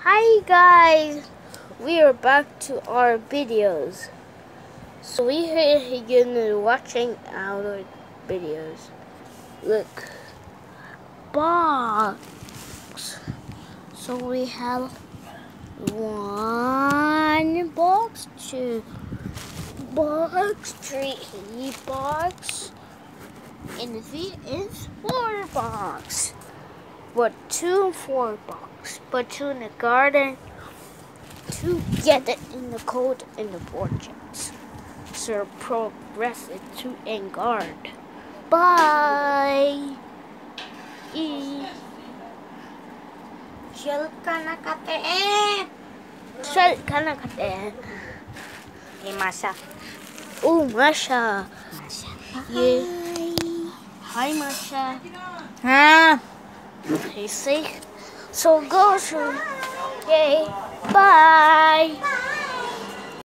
Hi guys, we are back to our videos. So we are gonna watching our videos. Look, box. So we have one box, two box, three box, and this is four box. But 2 and 4 box, but 2 in the garden, 2 get it in the cold in the projects. So progress it to in guard. Bye. Shell ka na kate. Shell ka na kate. Hey, Masha. Oh, Masha. Masha. Yeah. Hi, Masha. Ha? You see? So go to. Yay. Bye.